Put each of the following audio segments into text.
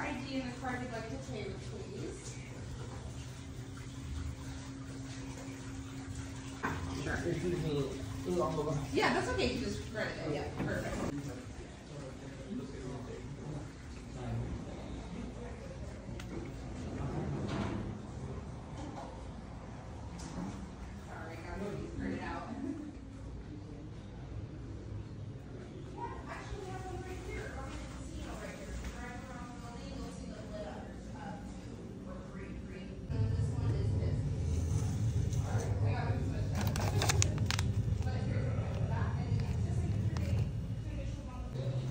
ID and the card you'd like to pay with, please. Sure. Excuse me, long. Yeah, that's okay. You just credit it. Yeah, perfect. Sorry, got to print it out. Yeah, actually, we have one right here. We're on the casino right here. Drive around the building, you'll see the lit up. There's 2 or 3 green. And this one is this. All right, I got to switch that. But here's the back, and then just like your name, to initial on the bill.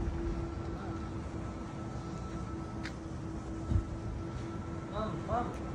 Mom.